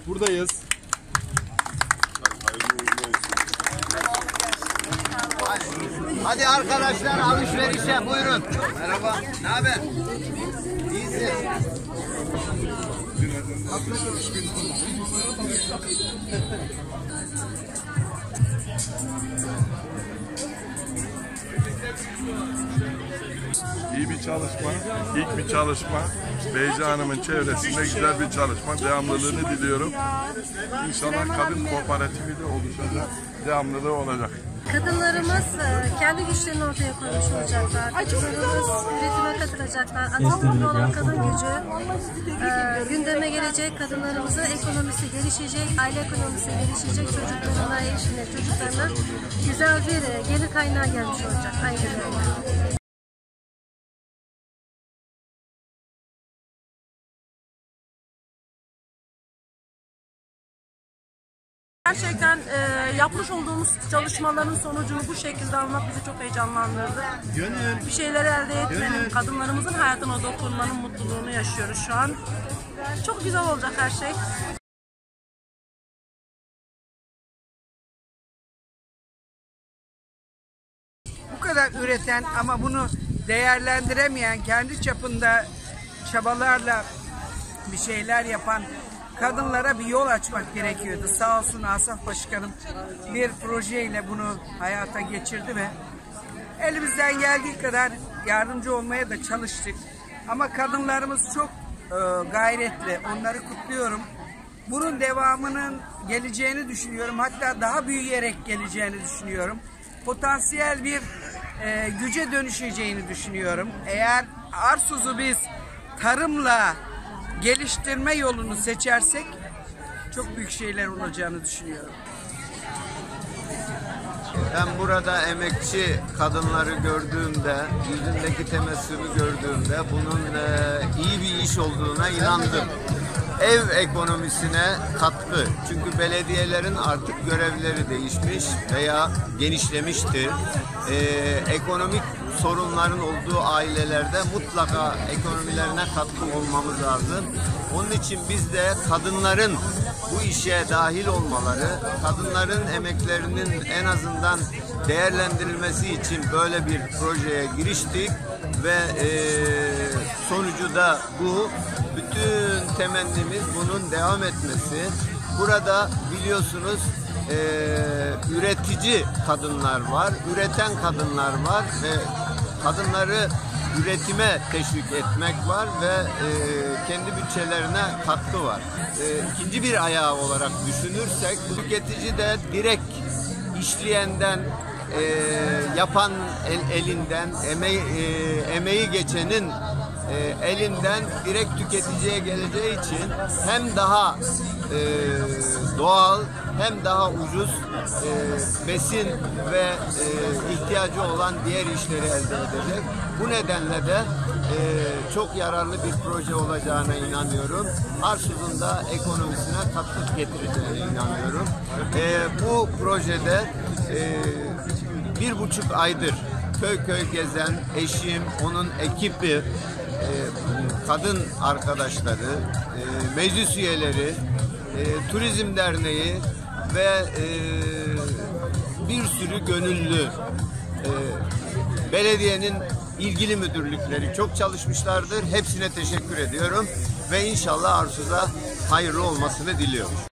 Buradayız. Hadi arkadaşlar alışverişe buyurun. Merhaba. Ne haber? İyisin. İyi bir çalışma, ilk bir çalışma. Beyci Hanım'ın çevresinde güzel bir çalışma. Devamlılığını diliyorum. İnşallah kadın kooperatifi de oluşacak. Devamlılığı olacak. Kadınlarımız kendi güçlerini ortaya koymuş olacaklar. Kadınlarımız üretime katılacaklar. Aslında olan kadın gücü gündeme gelecek. Kadınlarımızın ekonomisi gelişecek, aile ekonomisi gelişecek. Çocuklarına, eşine, çocuklarına güzel bir gelir kaynağı gelmiş olacak. Aynen öyle. Gerçekten yapmış olduğumuz çalışmaların sonucunu bu şekilde almak bizi çok heyecanlandırdı. Bir şeyleri elde etmenin, kadınlarımızın hayatına dokunmanın mutluluğunu yaşıyoruz şu an. Çok güzel olacak her şey. Bu kadar üreten ama bunu değerlendiremeyen, kendi çapında çabalarla bir şeyler yapan kadınlara bir yol açmak gerekiyordu. Sağ olsun Asaf Başkanım bir projeyle bunu hayata geçirdi ve elimizden geldiği kadar yardımcı olmaya da çalıştık. Ama kadınlarımız çok gayretli. Onları kutluyorum. Bunun devamının geleceğini düşünüyorum. Hatta daha büyüyerek geleceğini düşünüyorum. Potansiyel bir güce dönüşeceğini düşünüyorum. Eğer Arsuz'u biz tarımla geliştirme yolunu seçersek çok büyük şeyler olacağını düşünüyorum. Ben burada emekçi kadınları gördüğümde, yüzündeki tebessümü gördüğümde bunun iyi bir iş olduğuna inandım. Ev ekonomisine katkı. Çünkü belediyelerin artık görevleri değişmiş veya genişlemişti. Ekonomik sorunların olduğu ailelerde mutlaka ekonomilerine katkı olmamız lazım. Onun için biz de kadınların bu işe dahil olmaları, kadınların emeklerinin en azından değerlendirilmesi için böyle bir projeye giriştik ve sonucu da bu. Bütün temennimiz bunun devam etmesi. Burada biliyorsunuz üretici kadınlar var, üreten kadınlar var ve kadınları üretime teşvik etmek var ve kendi bütçelerine katkı var. İkinci bir ayağı olarak düşünürsek tüketici de direkt işleyenden, yapan elinden, emeği geçenin elinden direkt tüketiciye geleceği için hem daha doğal hem daha ucuz besin ve ihtiyacı olan diğer işleri elde edecek. Bu nedenle de çok yararlı bir proje olacağına inanıyorum. Arsuz'un da ekonomisine katkı getireceğine inanıyorum. Bu projede 1,5 aydır köy köy gezen eşim, onun ekibi, kadın arkadaşları, meclis üyeleri, turizm derneği ve bir sürü gönüllü, belediyenin ilgili müdürlükleri çok çalışmışlardır. Hepsine teşekkür ediyorum ve inşallah Arsuz'a hayırlı olmasını diliyorum.